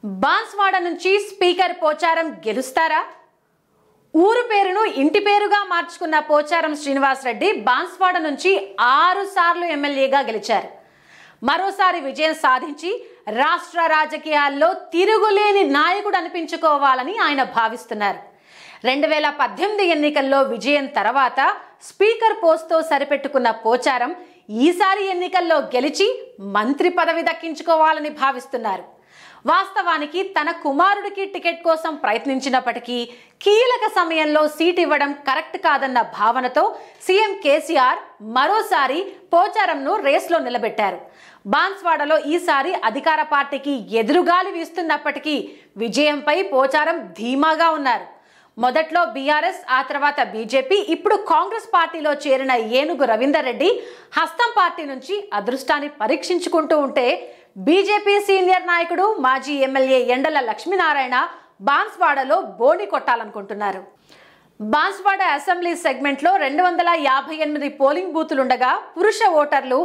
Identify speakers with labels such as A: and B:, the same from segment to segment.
A: బాన్స్వాడ నుంచి స్పీకర్ పోచారం గెలుస్తారా? ఊరు పేరును ఇంటి పేరుగా మార్చుకున్న పోచారం శ్రీనివాస్ రెడ్డి బాన్స్వాడ నుంచి 6 సార్లు ఎమ్మెల్యేగా గెలిచారు. మరోసారి విజయం సాధించి రాష్ట్ర రాజకీయాల్లో తిరుగులేని నాయకుడు అనిపించుకోవాలని ఆయన భావిస్తున్నారు. 2018 ఎన్నికల్లో విజయం తర్వాత స్పీకర్ పోస్ట్తో సరిపెట్టుకున్న పోచారం ఈసారి ఎన్నికల్లో గెలిచి మంత్రి పదవి దక్కించుకోవాలని భావిస్తున్నారు. వాస్తవానికి తన కుమారుడికి టికెట్ కోసం ప్రయత్నించినప్పటికీ కీలక సమయంలో సీట్ ఇవ్వడం కరెక్ట్ కాదన్న భావనతో సీఎం కేసీఆర్ మరోసారి పోచారంను రేస్లో నిలబెట్టారు. బాన్స్వాడలో ఈసారి అధికార పార్టీకి ఎదురుగాలి వీస్తున్నప్పటికీ విజయంపై పోచారం ధీమాగా ఉన్నారు. మొదట్లో బీఆర్ఎస్, ఆ తర్వాత బీజేపీ, ఇప్పుడు కాంగ్రెస్ పార్టీలో చేరిన ఏనుగు రవీందర్ రెడ్డి హస్తం పార్టీ నుంచి అదృష్టాన్ని పరీక్షించుకుంటూ ఉంటే బీజేపీ సీనియర్ నాయకుడు మాజీ ఎమ్మెల్యే ఎండల లక్ష్మీనారాయణ బాన్స్వాడలో బోని కొట్టాలనుకుంటున్నారు. బాన్స్వాడ అసెంబ్లీ సెగ్మెంట్లో 258 పోలింగ్ బూతులుండగా పురుష ఓటర్లు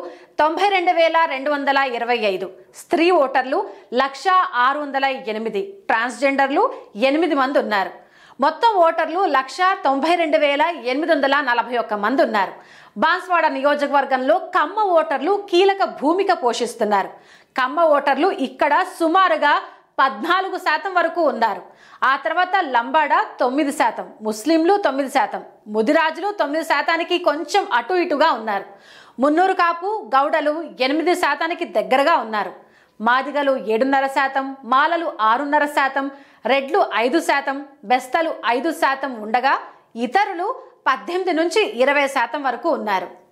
A: 92,225, స్త్రీ ఓటర్లు 1,06,800, ట్రాన్స్జెండర్లు 8 మంది ఉన్నారు. మొత్తం ఓటర్లు 192,841 మంది ఉన్నారు. బాన్స్వాడ నియోజకవర్గంలో కమ్మ ఓటర్లు కీలక భూమిక పోషిస్తున్నారు. కమ్మ ఓటర్లు ఇక్కడ సుమారుగా 14% వరకు ఉన్నారు. ఆ తర్వాత లంబాడ 9%, ముస్లింలు 9%, ముదిరాజులు 9%కి కొంచెం అటు ఇటుగా ఉన్నారు. మున్నూరు కాపు, గౌడలు 8%కి దగ్గరగా ఉన్నారు. మాదిగలు 7.5%, మాలలు 6.5%, రెడ్లు 5%, బెస్తలు 5% ఉండగా ఇతరులు 18 నుంచి 20% వరకు ఉన్నారు.